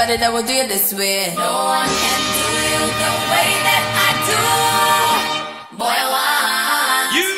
nobody that will do it this way. No one can do you the way that I do. Boy, I want you.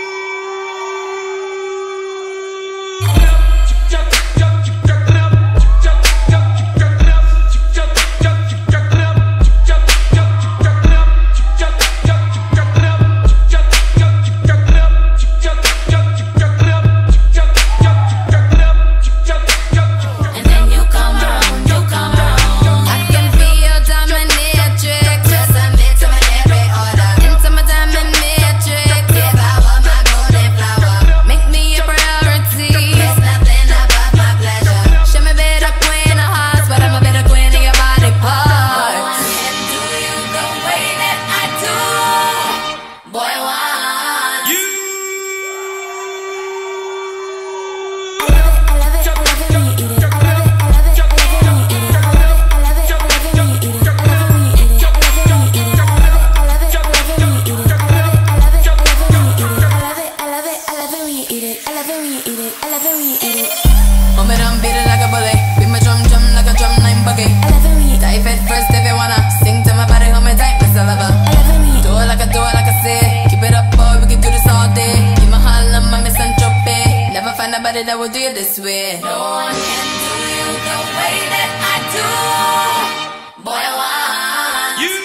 Nobody that will do it this way. No one can do you the way that I do. Boy, I want you.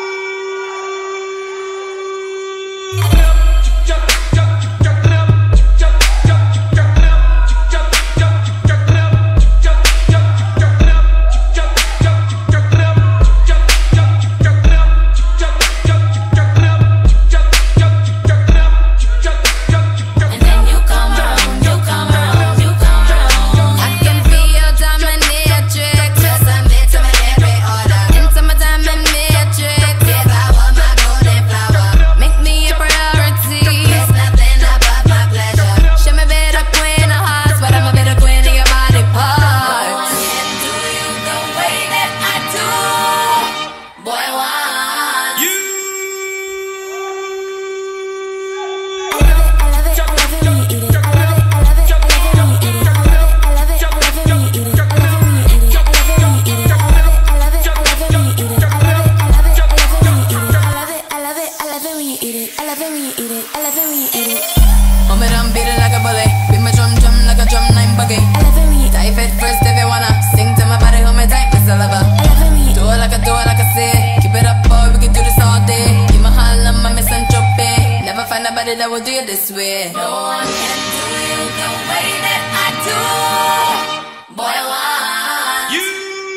Nobody that will do it this way. No one can do you the way that I do. Boy, I want you.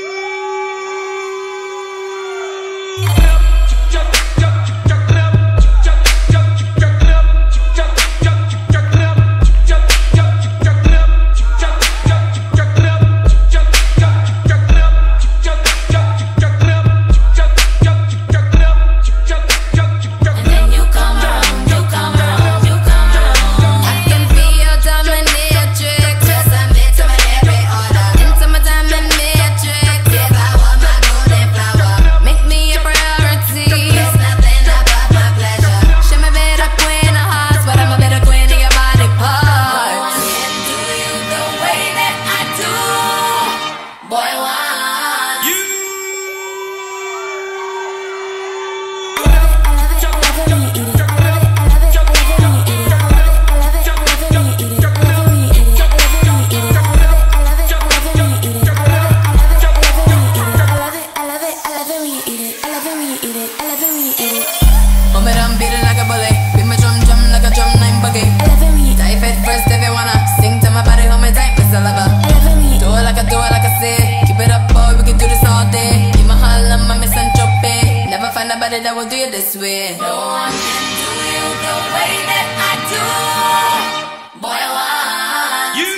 Nobody that will do it this way. No one can do you the way that I do. Boy, I want you.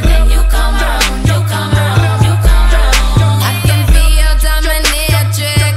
Trick.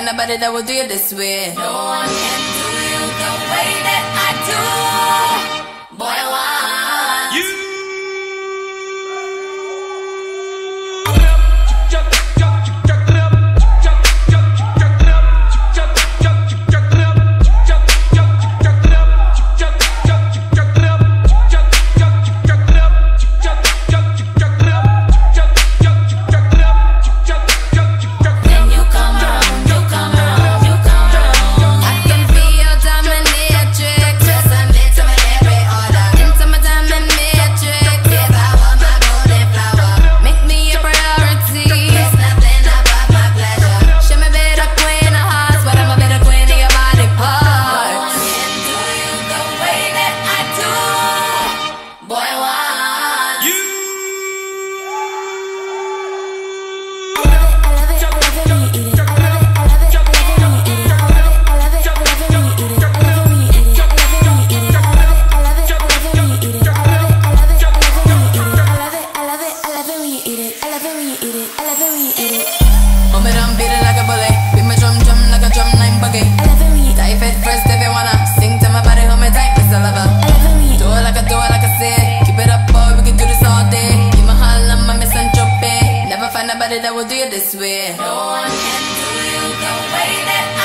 find nobody that will do you this way. No one can do you the way that I do. Boy, I want you. Nobody that will do it this way. No one can do you the way that